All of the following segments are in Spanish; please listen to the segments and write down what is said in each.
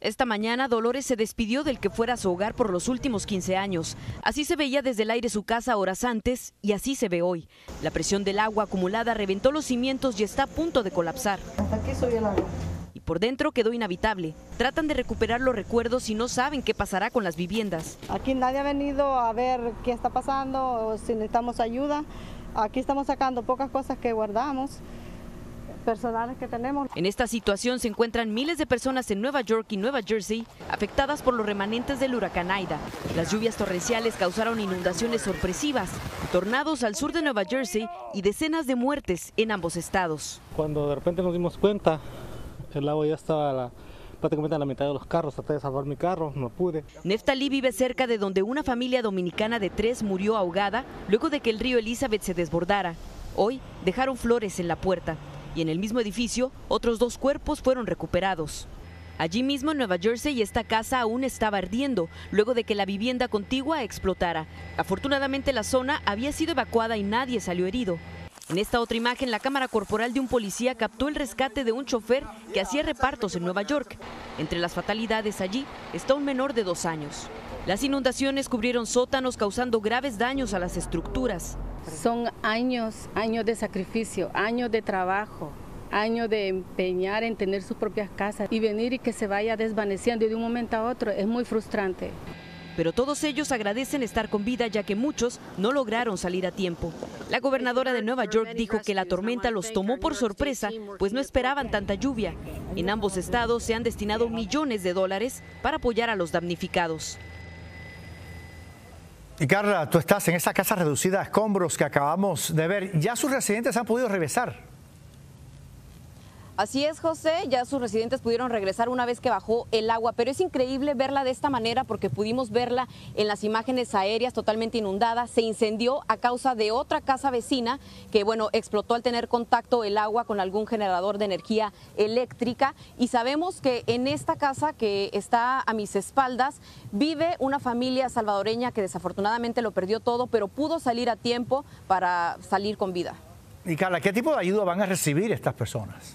Esta mañana Dolores se despidió del que fuera su hogar por los últimos 15 años. Así se veía desde el aire su casa horas antes y así se ve hoy. La presión del agua acumulada reventó los cimientos y está a punto de colapsar. Hasta aquí subió el agua. Y por dentro quedó inhabitable. Tratan de recuperar los recuerdos y no saben qué pasará con las viviendas. Aquí nadie ha venido a ver qué está pasando o si necesitamos ayuda. Aquí estamos sacando pocas cosas que guardamos, personales que tenemos. En esta situación se encuentran miles de personas en Nueva York y Nueva Jersey afectadas por los remanentes del huracán Aida. Las lluvias torrenciales causaron inundaciones sorpresivas, tornados al sur de Nueva Jersey y decenas de muertes en ambos estados. Cuando de repente nos dimos cuenta, el agua ya estaba prácticamente a la mitad de los carros. Traté de salvar mi carro, no pude. Neftalí vive cerca de donde una familia dominicana de 3 murió ahogada luego de que el río Elizabeth se desbordara. Hoy dejaron flores en la puerta y en el mismo edificio otros 2 cuerpos fueron recuperados. Allí mismo en Nueva Jersey esta casa aún estaba ardiendo luego de que la vivienda contigua explotara. Afortunadamente la zona había sido evacuada y nadie salió herido. En esta otra imagen, la cámara corporal de un policía captó el rescate de un chofer que hacía repartos en Nueva York. Entre las fatalidades allí está un menor de 2 años. Las inundaciones cubrieron sótanos causando graves daños a las estructuras. Son años de sacrificio, años de trabajo, años de empeñar en tener sus propias casas y venir y que se vaya desvaneciendo de un momento a otro es muy frustrante. Pero todos ellos agradecen estar con vida ya que muchos no lograron salir a tiempo. La gobernadora de Nueva York dijo que la tormenta los tomó por sorpresa, pues no esperaban tanta lluvia. En ambos estados se han destinado millones de dólares para apoyar a los damnificados. Y Carla, tú estás en esa casa reducida a escombros que acabamos de ver. ¿Ya sus residentes han podido regresar? Así es, José, ya sus residentes pudieron regresar una vez que bajó el agua, pero es increíble verla de esta manera porque pudimos verla en las imágenes aéreas totalmente inundada. Se incendió a causa de otra casa vecina que, bueno, explotó al tener contacto el agua con algún generador de energía eléctrica. Y sabemos que en esta casa que está a mis espaldas vive una familia salvadoreña que desafortunadamente lo perdió todo, pero pudo salir a tiempo para salir con vida. Y Carla, ¿qué tipo de ayuda van a recibir estas personas?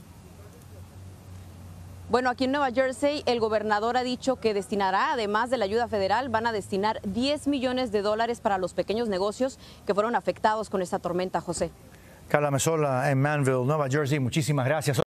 Bueno, aquí en Nueva Jersey el gobernador ha dicho que destinará, además de la ayuda federal, van a destinar 10 millones de dólares para los pequeños negocios que fueron afectados con esta tormenta, José. Carla Mesola en Manville, Nueva Jersey, muchísimas gracias.